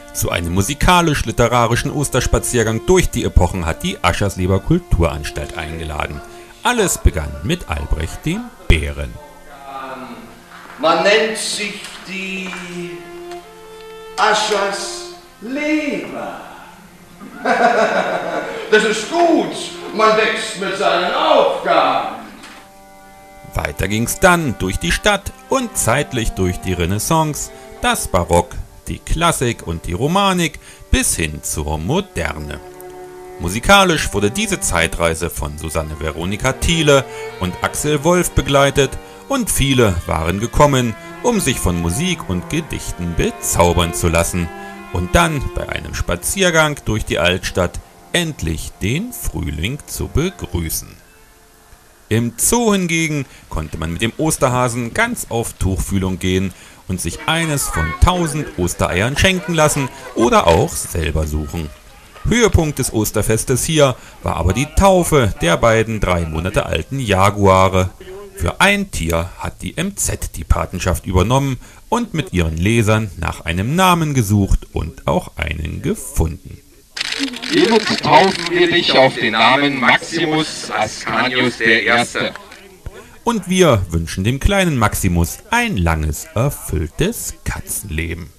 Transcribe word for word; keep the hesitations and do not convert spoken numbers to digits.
Zu einem musikalisch-literarischen Osterspaziergang durch die Epochen hat die Aschersleber Kulturanstalt eingeladen. Alles begann mit Albrecht dem Bären. Man nennt sich die Aschersleber. Das ist gut, man wächst mit seinen Aufgaben. Weiter ging's dann durch die Stadt und zeitlich durch die Renaissance, das Barock, die Klassik und die Romanik bis hin zur Moderne. Musikalisch wurde diese Zeitreise von Susanne Veronika Thiele und Axel Wolf begleitet und viele waren gekommen, um sich von Musik und Gedichten bezaubern zu lassen und dann bei einem Spaziergang durch die Altstadt endlich den Frühling zu begrüßen. Im Zoo hingegen konnte man mit dem Osterhasen ganz auf Tuchfühlung gehen und sich eines von tausend Ostereiern schenken lassen oder auch selber suchen. Höhepunkt des Osterfestes hier war aber die Taufe der beiden drei Monate alten Jaguare. Für ein Tier hat die M Z die Patenschaft übernommen und mit ihren Lesern nach einem Namen gesucht und auch einen gefunden. Hiermit taufen wir dich auf den Namen Maximus Ascanius der Erste. Und wir wünschen dem kleinen Maximus ein langes, erfülltes Katzenleben.